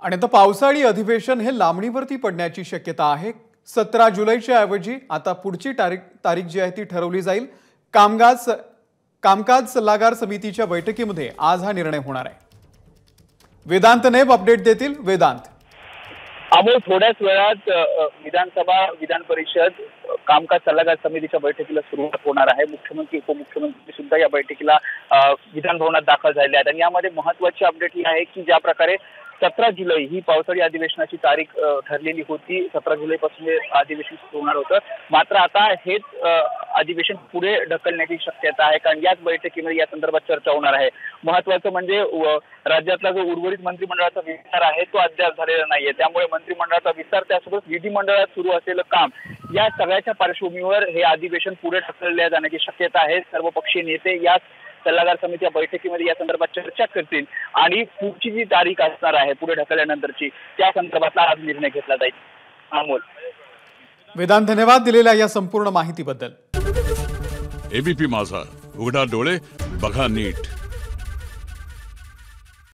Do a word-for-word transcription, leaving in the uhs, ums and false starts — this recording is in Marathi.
आणि आता पावसाळी अधिवेशन हे लांबणीवरती पडण्याची शक्यता आहे। सतरा जुलैच्या ऐवजी आता पुढची तारीख तारीख जी आहे ती ठरवली जाईल। कामकाज कामकाज सल्लागार समितीच्या बैठकीमध्ये आज हा निर्णय होणार आहे। वेदांत नेब अपडेट देतील। वेदांत, अमोल, थोड्याच वेळात विधानसभा विधान परिषद कामकाज सल्लागार समितीच्या बैठकीला सुरुवात होणार आहे। मुख्यमंत्री उपमुख्यमंत्री सुद्धा या बैठकीला विधान भवनात दाखल झाले आहेत आणि यामध्ये महत्त्वाची अपडेट ही आहे की ज्या प्रकारे सतरा जुलै ही पावसाळी अधिवेशनाची तारीख ठरलेली होती। सतरा जुलै पासून हे अधिवेशन सुरू होणार होतं, मात्र आता हेच अधिवेशन पुढे ढकलण्याची शक्यता आहे, कारण याच बैठकीमध्ये या संदर्भात चर्चा होणार आहे। महत्त्वाचं म्हणजे राज्यातला जो उर्वरित मंत्रिमंडळाचा विस्तार आहे तो अद्याप झालेला नाहीये, त्यामुळे मंत्रिमंडळाचा विस्तार त्यासोबत विधिमंडळात सुरू असलेलं काम या सगळ्याच्या पार्श्वभूमीवर हे अधिवेशन पुढे ढकलले जाण्याची शक्यता आहे। सर्वपक्षीय नेते या सल्लागार समिती बैठकीमध्ये या संदर्भात चर्चा करतील आणि पुढची जी तारीख असणार आहे पुढे ढकलल्यानंतरची त्या संदर्भातला आज निर्णय घेतला जाईल। अमोल, वेदांत, धन्यवाद दिलेल्या या संपूर्ण माहितीबद्दल। एबीपी माझा, उघडा डोळे बघा नीट।